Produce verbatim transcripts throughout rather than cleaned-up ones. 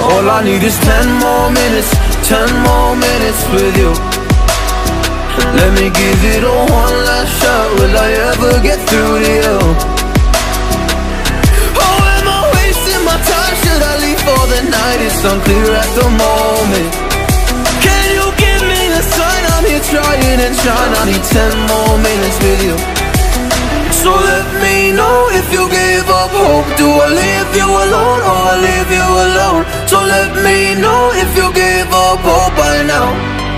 All I need is ten more minutes, ten more minutes with you. Let me give it a one last shot. Will I ever get through to you? Oh, am I wasting my time? Should I leave for the night? It's unclear at the moment. Can you give me a sign? I'm here trying and trying. I need ten more minutes with you. So let me know if you give up hope. Do I leave you alone or I leave you alone? So let me know if you give up hope by now.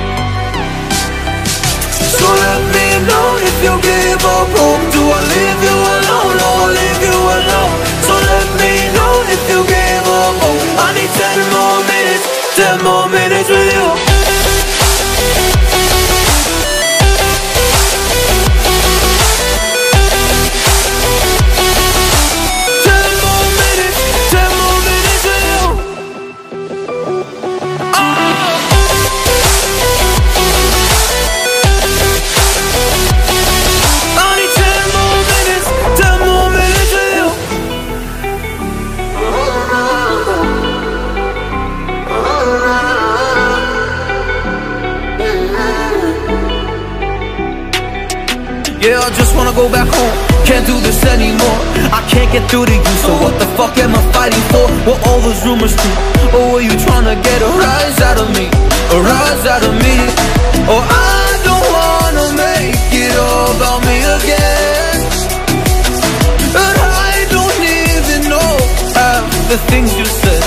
So let me know if you give up hope. Do I leave you alone or I leave you alone? So let me know if you give up hope. I need ten more minutes, ten more minutes with you. Yeah, I just wanna go back home. Can't do this anymore. I can't get through to you, so what the fuck am I fighting for? Were all those rumors true? Or were you trying to get a rise out of me? A rise out of me? Or I don't wanna make it all about me again. And I don't even know half the things you said.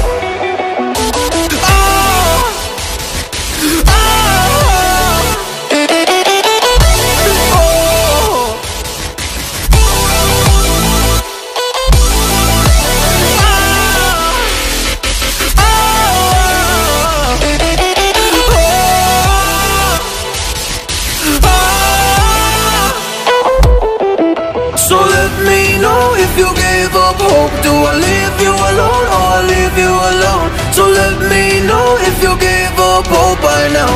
So let me know if you gave up hope. Do I leave you alone or I leave you alone? So let me know if you gave up hope by now.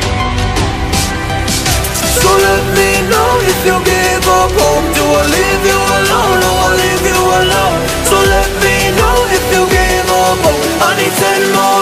So let me know if you gave up hope. Do I leave you alone or I leave you alone? So let me know if you gave up hope. I need ten more